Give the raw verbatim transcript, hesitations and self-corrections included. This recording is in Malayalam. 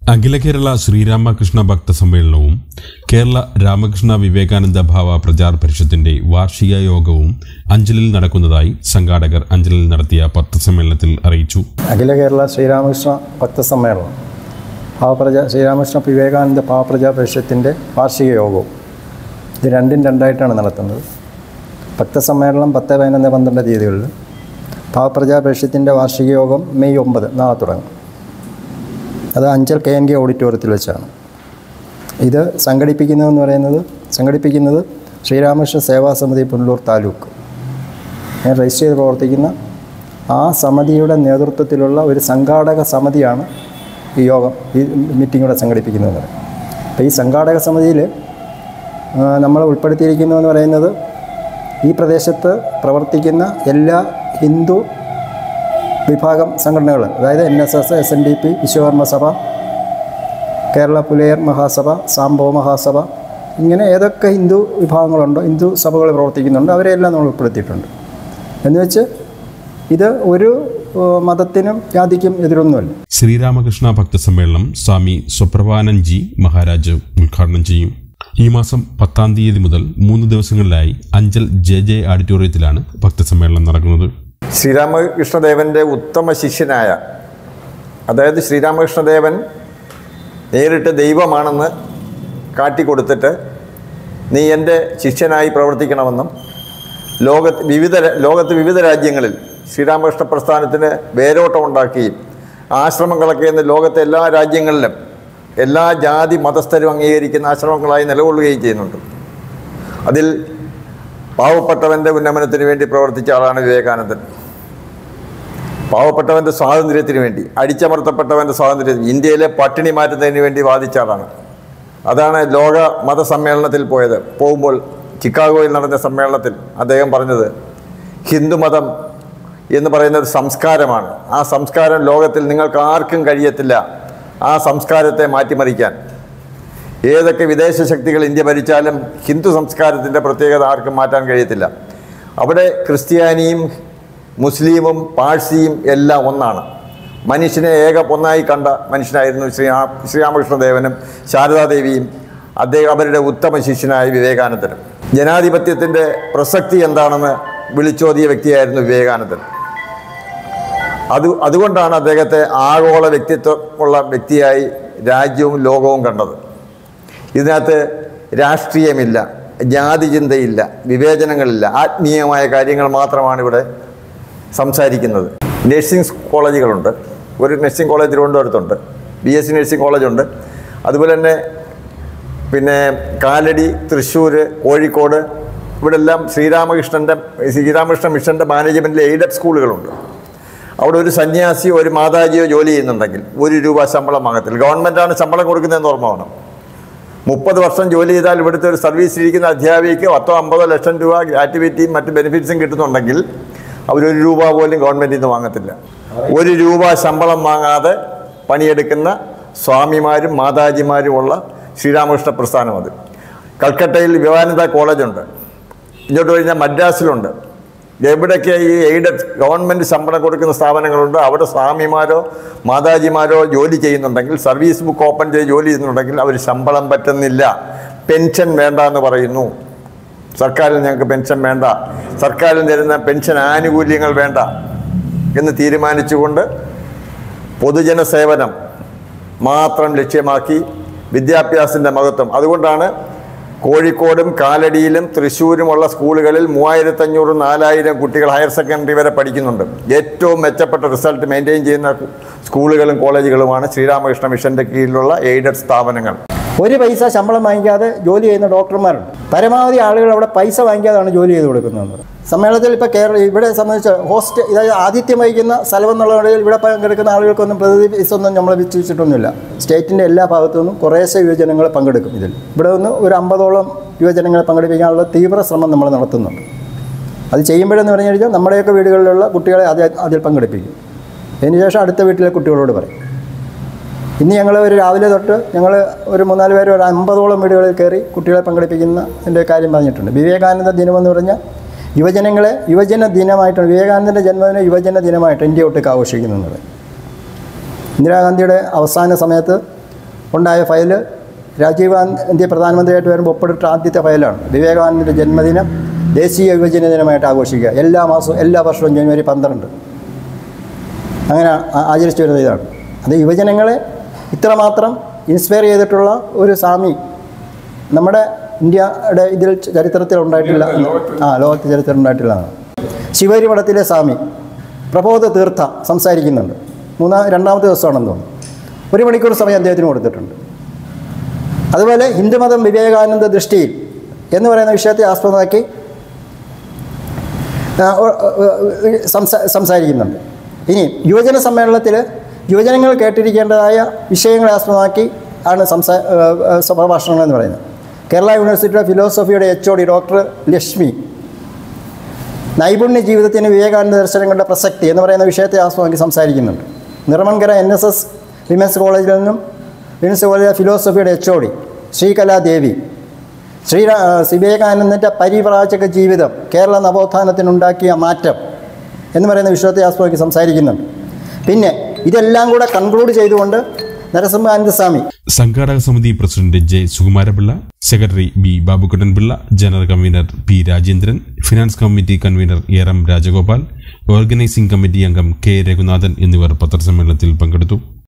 അഖില കേരള ശ്രീരാമകൃഷ്ണ ഭക്ത സമ്മേളനവും കേരള രാമകൃഷ്ണ വിവേകാനന്ദ ഭാവ പ്രചാർ പരിഷത്തിന്റെ വാർഷിക യോഗവും അഞ്ചലിൽ നടക്കുന്നതായി സംഘാടകർ അഞ്ചലിൽ നടത്തിയ പത്രസമ്മേളനത്തിൽ അറിയിച്ചു. അഖില കേരള ശ്രീരാമകൃഷ്ണ ഭക്ത സമ്മേളനം ഭാവപ്രചാ ശ്രീരാമകൃഷ്ണ വിവേകാനന്ദ ഭാവ പ്രചാർ പരിഷത്തിന്റെ വാർഷിക യോഗവും ഇത് രണ്ടും രണ്ടായിട്ടാണ് നടത്തുന്നത്. ഭക്തസമ്മേളനം പത്ത് പതിനൊന്ന് പന്ത്രണ്ട് തീയതികളിൽ, ഭാവപ്രചാർ പരിഷത്തിന്റെ വാർഷിക യോഗം മെയ് ഒമ്പത് നാളെ തുടങ്ങും. അത് അഞ്ചൽ കെ എൻ കെ ഓഡിറ്റോറിയത്തിൽ വെച്ചാണ്. ഇത് സംഘടിപ്പിക്കുന്നതെന്ന് പറയുന്നത് സംഘടിപ്പിക്കുന്നത് ശ്രീരാമകൃഷ്ണ സേവാ സമിതി പുനലൂർ താലൂക്ക് ഞാൻ രജിസ്റ്റർ ചെയ്ത് പ്രവർത്തിക്കുന്ന ആ സമിതിയുടെ നേതൃത്വത്തിലുള്ള ഒരു സംഘാടക സമിതിയാണ് ഈ യോഗം ഈ മീറ്റിംഗ് ഇവിടെ സംഘടിപ്പിക്കുന്നത്. അപ്പോൾ ഈ സംഘാടക സമിതിയിൽ നമ്മൾ ഉൾപ്പെടുത്തിയിരിക്കുന്നതെന്ന് പറയുന്നത് ഈ പ്രദേശത്ത് പ്രവർത്തിക്കുന്ന എല്ലാ ഹിന്ദു വിഭാഗം സംഘടനകൾ, അതായത് N S S, S N D P, Vishwakarma Sabha, Kerala പുലയർ മഹാസഭ, സാംബവ മഹാസഭ, ഇങ്ങനെ ഏതൊക്കെ ഹിന്ദു വിഭാഗങ്ങളുണ്ടോ, ഹിന്ദു സഭകൾ പ്രവർത്തിക്കുന്നുണ്ട്, അവരെല്ലാം നമ്മൾ ഉൾപ്പെടുത്തിയിട്ടുണ്ട്. എന്നുവെച്ച് ഇത് ഒരു മതത്തിനും ജാതിക്കും എതിരൊന്നുമല്ല. ശ്രീരാമകൃഷ്ണ ഭക്തസമ്മേളനം സ്വാമി സ്വപ്രഭാനന്ദജി മഹാരാജ് ഉദ്ഘാടനം ചെയ്യും. ഈ മാസം പത്താം തീയതി മുതൽ മൂന്ന് ദിവസങ്ങളിലായി അഞ്ചൽ ജെ ജെ ഓഡിറ്റോറിയത്തിലാണ് ഭക്തസമ്മേളനം നടക്കുന്നത്. ശ്രീരാമകൃഷ്ണദേവൻ്റെ ഉത്തമ ശിഷ്യനായ, അതായത് ശ്രീരാമകൃഷ്ണദേവൻ നേരിട്ട് ദൈവമാണെന്ന് കാട്ടിക്കൊടുത്തിട്ട് നീ എൻ്റെ ശിഷ്യനായി പ്രവർത്തിക്കണമെന്നും ലോകത്ത് വിവിധ ലോകത്ത് വിവിധ രാജ്യങ്ങളിൽ ശ്രീരാമകൃഷ്ണ പ്രസ്ഥാനത്തിന് വേരോട്ടമുണ്ടാക്കുകയും ആശ്രമങ്ങളൊക്കെ ഇന്ന് ലോകത്തെ എല്ലാ രാജ്യങ്ങളിലും എല്ലാ ജാതി മതസ്ഥരും അംഗീകരിക്കുന്ന ആശ്രമങ്ങളായി നിലകൊള്ളുകയും ചെയ്യുന്നുണ്ട്. അതിൽ പാവപ്പെട്ടവൻ്റെ ഉന്നമനത്തിന് വേണ്ടി പ്രവർത്തിച്ച ആളാണ് വിവേകാനന്ദൻ. പാവപ്പെട്ടവൻ്റെ സ്വാതന്ത്ര്യത്തിന് വേണ്ടി, അടിച്ചമർത്തപ്പെട്ടവൻ്റെ സ്വാതന്ത്ര്യത്തിന്, ഇന്ത്യയിലെ പട്ടിണി മാറ്റുന്നതിന് വേണ്ടി വാദിച്ച ആളാണ്. അതാണ് ലോക മതസമ്മേളനത്തിൽ പോയത്. പോകുമ്പോൾ ചിക്കാഗോയിൽ നടന്ന സമ്മേളനത്തിൽ അദ്ദേഹം പറഞ്ഞത്, ഹിന്ദുമതം എന്ന് പറയുന്നത് സംസ്കാരമാണ്. ആ സംസ്കാരം ലോകത്തിൽ നിങ്ങൾക്ക് ആർക്കും കഴിയത്തില്ല ആ സംസ്കാരത്തെ മാറ്റിമറിക്കാൻ. ഏതൊക്കെ വിദേശ ശക്തികൾ ഇന്ത്യ ഭരിച്ചാലും ഹിന്ദു സംസ്കാരത്തിൻ്റെ പ്രത്യേകത ആർക്കും മാറ്റാൻ കഴിയത്തില്ല. അവിടെ ക്രിസ്ത്യാനിയും മുസ്ലിമും പാഴ്സിയും എല്ലാം ഒന്നാണ്. മനുഷ്യനെ ഏക ഒന്നായി കണ്ട മനുഷ്യനായിരുന്നു ശ്രീ ശ്രീരാമകൃഷ്ണദേവനും ശാരദാദേവിയും അദ്ദേഹം അവരുടെ ഉത്തമ ശിഷ്യനായ വിവേകാനന്ദനും. ജനാധിപത്യത്തിൻ്റെ പ്രസക്തി എന്താണെന്ന് വിളിച്ചോതിയ വ്യക്തിയായിരുന്നു വിവേകാനന്ദൻ. അത് അതുകൊണ്ടാണ് അദ്ദേഹത്തെ ആഗോള വ്യക്തിത്വമുള്ള വ്യക്തിയായി രാജ്യവും ലോകവും കണ്ടത്. ഇതിനകത്ത് രാഷ്ട്രീയമില്ല, ജാതി ചിന്തയില്ല, വിവേചനങ്ങളില്ല, ആത്മീയമായ കാര്യങ്ങൾ മാത്രമാണ് ഇവിടെ സംസാരിക്കുന്നത്. നഴ്സിംഗ് കോളേജുകളുണ്ട്. ഒരു നഴ്സിംഗ് കോളേജ് തിരുവനന്തപുരത്തുണ്ട്, ബി എസ് സി നഴ്സിംഗ് കോളേജുണ്ട്. അതുപോലെ തന്നെ പിന്നെ കാലടി, തൃശ്ശൂർ, കോഴിക്കോട്, ഇവിടെ എല്ലാം ശ്രീരാമകൃഷ്ണൻ്റെ ശ്രീരാമകൃഷ്ണ മിഷൻ്റെ മാനേജ്മെൻറ്റിൽ എയ്ഡഡ് സ്കൂളുകളുണ്ട്. അവിടെ ഒരു സന്യാസിയോ ഒരു മാതാജിയോ ജോലി ചെയ്യുന്നുണ്ടെങ്കിൽ ഒരു രൂപ ശമ്പളം വാങ്ങത്തില്ല. ഗവൺമെൻറ്റാണ് ശമ്പളം കൊടുക്കുന്നതെന്ന് ഓർമ്മ വേണം. മുപ്പത് വർഷം ജോലി ചെയ്താൽ ഇവിടുത്തെ ഒരു സർവീസിലിരിക്കുന്ന അധ്യാപികയ്ക്ക് പത്തോ അമ്പതോ ലക്ഷം രൂപ ഗ്രാറ്റുവിറ്റിയും മറ്റ് ബെനിഫിറ്റ്സും കിട്ടുന്നുണ്ടെങ്കിൽ അവരൊരു രൂപ പോലും ഗവൺമെൻറ്റിൽ നിന്ന് വാങ്ങത്തില്ല. ഒരു രൂപ ശമ്പളം വാങ്ങാതെ പണിയെടുക്കുന്ന സ്വാമിമാരും മാതാജിമാരുമുള്ള ശ്രീരാമകൃഷ്ണ പ്രസ്ഥാനം അത്. കൽക്കട്ടയിൽ വിവേകാനന്ദ കോളേജുണ്ട്. ഇങ്ങോട്ട് കഴിഞ്ഞാൽ മദ്രാസിലുണ്ട്. എവിടെയൊക്കെ ഈ എയ്ഡഡ് ഗവൺമെൻറ് ശമ്പളം കൊടുക്കുന്ന സ്ഥാപനങ്ങളുണ്ട്, അവിടെ സ്വാമിമാരോ മാതാജിമാരോ ജോലി ചെയ്യുന്നുണ്ടെങ്കിൽ, സർവീസ് ബുക്ക് ഓപ്പൺ ചെയ്ത് ജോലി ചെയ്യുന്നുണ്ടെങ്കിൽ അവർ ശമ്പളം പറ്റുന്നില്ല. പെൻഷൻ വേണ്ട എന്ന് പറയുന്നു. സർക്കാരിൽ ഞങ്ങൾക്ക് പെൻഷൻ വേണ്ട, സർക്കാരിൽ തരുന്ന പെൻഷൻ ആനുകൂല്യങ്ങൾ വേണ്ട എന്ന് തീരുമാനിച്ചുകൊണ്ട് പൊതുജന സേവനം മാത്രം ലക്ഷ്യമാക്കി വിദ്യാഭ്യാസത്തിൻ്റെ മഹത്വം. അതുകൊണ്ടാണ് കോഴിക്കോടും കാലടിയിലും തൃശ്ശൂരുമുള്ള സ്കൂളുകളിൽ മൂവായിരത്തഞ്ഞൂറ് നാലായിരം കുട്ടികൾ ഹയർ സെക്കൻഡറി വരെ പഠിക്കുന്നുണ്ട്. ഏറ്റവും മെച്ചപ്പെട്ട റിസൾട്ട് മെയിൻറ്റെയിൻ ചെയ്യുന്ന സ്കൂളുകളും കോളേജുകളുമാണ് ശ്രീരാമകൃഷ്ണ മിഷൻ്റെ കീഴിലുള്ള എയ്ഡഡ് സ്ഥാപനങ്ങൾ. ഒരു പൈസ ശമ്പളം വാങ്ങിക്കാതെ ജോലി ചെയ്യുന്ന ഡോക്ടർമാരുണ്ട്. പരമാവധി ആളുകൾ അവിടെ പൈസ വാങ്ങിക്കാതാണ് ജോലി ചെയ്ത് കൊടുക്കുന്നത്. സമ്മേളനത്തിൽ ഇപ്പോൾ കേരള ഇവിടെ സംബന്ധിച്ച് ഹോസ്റ്റ്, ഇതായത് ആതിഥ്യം വഹിക്കുന്ന സ്ഥലം എന്നുള്ള നിലയിൽ ഇവിടെ പങ്കെടുക്കുന്ന ആളുകൾക്കൊന്നും പ്രതിനിധി ഫീസൊന്നും നമ്മൾ വെച്ചിട്ടൊന്നുമില്ല. സ്റ്റേറ്റിൻ്റെ എല്ലാ ഭാഗത്തു നിന്നും കുറേശ്ശെ യുവജനങ്ങൾ പങ്കെടുക്കും. ഇതിൽ ഇവിടെ നിന്ന് ഒരു അമ്പതോളം യുവജനങ്ങളെ പങ്കെടുപ്പിക്കാനുള്ള തീവ്ര ശ്രമം നമ്മൾ നടത്തുന്നുണ്ട്. അത് ചെയ്യുമ്പോഴെന്ന് പറഞ്ഞു കഴിഞ്ഞാൽ നമ്മുടെയൊക്കെ വീടുകളിലുള്ള കുട്ടികളെ അത് അതിൽ പങ്കെടുപ്പിക്കും. അതിനുശേഷം അടുത്ത വീട്ടിലെ കുട്ടികളോട് പറയും. ഇന്ന് ഞങ്ങൾ ഒരു രാവിലെ തൊട്ട് ഞങ്ങൾ ഒരു മൂന്നാല് പേര് ഒരു അമ്പതോളം വീടുകളിൽ കയറി കുട്ടികളെ പങ്കെടുപ്പിക്കുന്ന എൻ്റെ കാര്യം പറഞ്ഞിട്ടുണ്ട്. വിവേകാനന്ദ ദിനമെന്ന് പറഞ്ഞാൽ യുവജനങ്ങളെ യുവജന ദിനമായിട്ടാണ്, വിവേകാനന്ദൻ്റെ ജന്മദിനം യുവജന ദിനമായിട്ട് ഇന്ത്യ ഒട്ടുക്ക് ആഘോഷിക്കുന്നത്. ഇന്ദിരാഗാന്ധിയുടെ അവസാന സമയത്ത് ഉണ്ടായ ഫയൽ രാജീവ് ഗാന്ധി പ്രധാനമന്ത്രിയായിട്ട് വരുമ്പോൾ ഒപ്പിട്ടിട്ട ആദ്യത്തെ ഫയലാണ്. വിവേകാനന്ദൻ്റെ ജന്മദിനം ദേശീയ യുവജന ദിനമായിട്ട് ആഘോഷിക്കുക. എല്ലാ മാസവും എല്ലാ വർഷവും ജനുവരി പന്ത്രണ്ട് അങ്ങനെ ആചരിച്ചു വരുന്ന ഇതാണ്. അത് യുവജനങ്ങളെ ഇത്രമാത്രം ഇൻസ്പയർ ചെയ്തിട്ടുള്ള ഒരു സ്വാമി നമ്മുടെ ഇന്ത്യയുടെ ഇതിൽ ചരിത്രത്തിൽ ഉണ്ടായിട്ടില്ല. ആ ലോകത്ത് ചരിത്രം ഉണ്ടായിട്ടില്ല. ശിവരി മഠത്തിലെ സ്വാമി പ്രബോധ തീർത്ഥ സംസാരിക്കുന്നുണ്ട്. മൂന്നാം രണ്ടാമത്തെ ദിവസമാണെന്ന് തോന്നുന്നു. ഒരു മണിക്കൂർ സമയം അദ്ദേഹത്തിന് കൊടുത്തിട്ടുണ്ട്. അതുപോലെ ഹിന്ദുമതം വിവേകാനന്ദ ദൃഷ്ടിയിൽ എന്ന് പറയുന്ന വിഷയത്തെ ആസ്പദമാക്കി സംസാരിക്കുന്നുണ്ട്. ഇനി യുവജന സമ്മേളനത്തിൽ യുവജനങ്ങൾ കേട്ടിരിക്കേണ്ടതായ വിഷയങ്ങളെ ആസ്പദമാക്കി ആണ് സംസാ പ്രഭാഷണങ്ങൾ എന്ന് പറയുന്നത്. കേരള യൂണിവേഴ്സിറ്റിയുടെ ഫിലോസഫിയുടെ H O D doctor Lakshmi നൈപുണ്യ ജീവിതത്തിന് വിവേകാനന്ദ ദർശനങ്ങളുടെ പ്രസക്തി എന്ന് പറയുന്ന വിഷയത്തെ ആസ്പദമാക്കി സംസാരിക്കുന്നുണ്ട്. Neeramankara N S S women's കോളേജിൽ നിന്നും വിമൻസ് കോളേജിലെ ഫിലോസഫിയുടെ H O D Sreekaladevi Sree വിവേകാനന്ദൻ്റെ പരിവ്രാജക ജീവിതം കേരള നവോത്ഥാനത്തിനുണ്ടാക്കിയ മാറ്റം എന്ന് പറയുന്ന വിഷയത്തെ ആസ്പദമാക്കി സംസാരിക്കുന്നുണ്ട്. പിന്നെ ഇതെല്ലാം കൂടെ കൺക്ലൂഡ് ചെയ്തുകൊണ്ട് നരസിംഹാനന്ദസ്വാമി സംഘാടക സമിതി president J Sukumarapillai, secretary B Babukuttan Pillai, general convener P Rajendran, finance committee convener A M Rajagopal, organising committee അംഗം കെ രഘുനാഥൻ എന്നിവർ പത്രസമ്മേളനത്തിൽ പങ്കെടുത്തു.